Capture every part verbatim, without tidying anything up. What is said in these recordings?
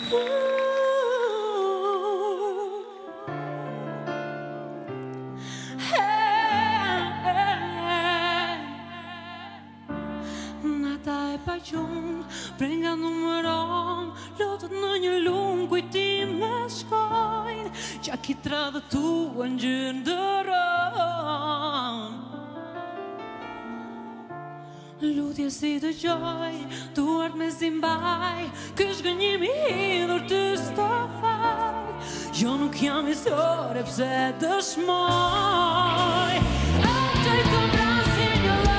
Prenga numëron, lotët në një lumë kujtime shkojnë, qa kitra dhe tua në gjëndëron. Lutje si të gjoj, duart me zimbaj, kësh gënjimi hidhur të stafaj, jo nuk jam histori pse dëshmoj. Atë të vrasin një loj,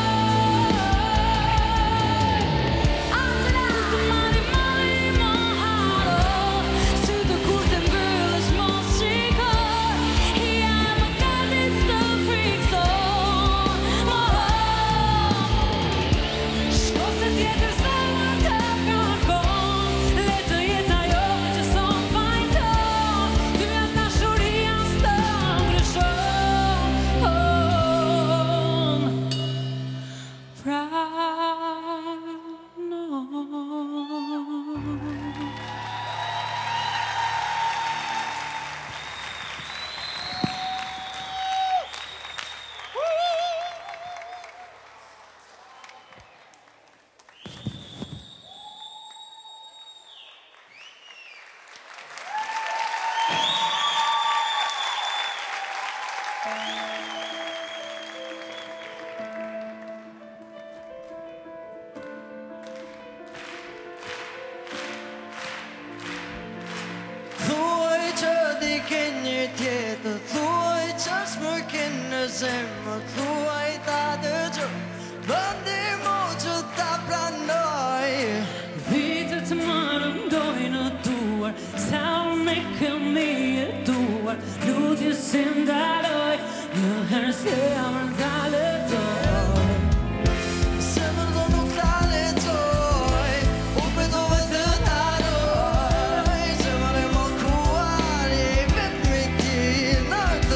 Zemër thuaj ta dëgjoj, bëndi mu që ta pranoj. Vitet marëm doj në duar, sa me këmi e duar, lutje si ndaloj, në herë se amër ndaletoj. Zemër do nuk taletoj, u betove të daroj, zemër e mokuar, i vetëm i ti në të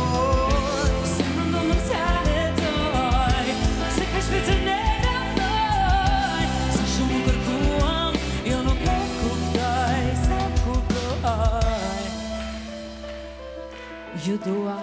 You do I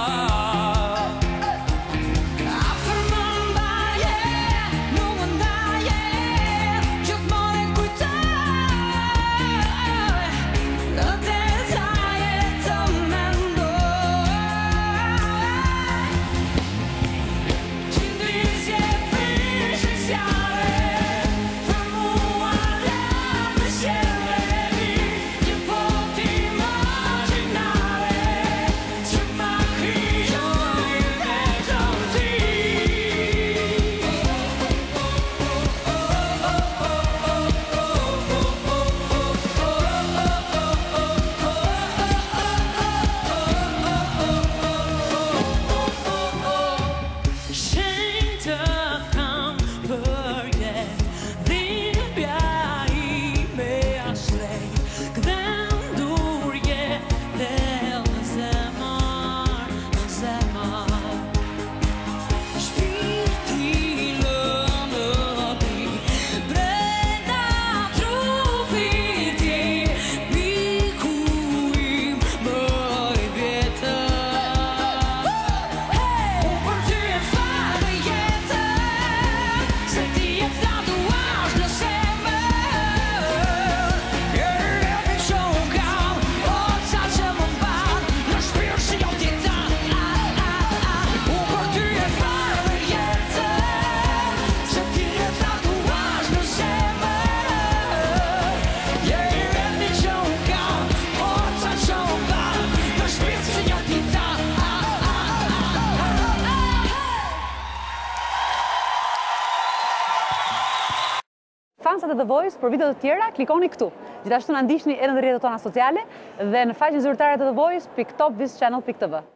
Afërmën baje, nuk ndaj pjesat e The Voice për videot të tjera, klikoni këtu. Gjithashtu na ndiqni edhe në rrjetet tona sociale dhe në faqen zyrtare të The Voice pikë top vis channel pikë tv.